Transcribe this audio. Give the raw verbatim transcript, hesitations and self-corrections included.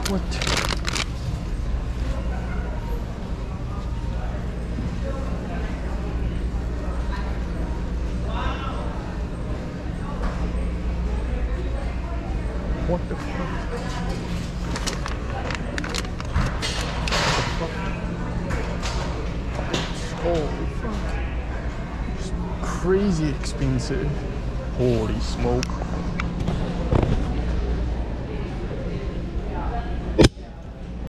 What? What the fuck? Holy fuck. Just crazy expensive. Holy smoke.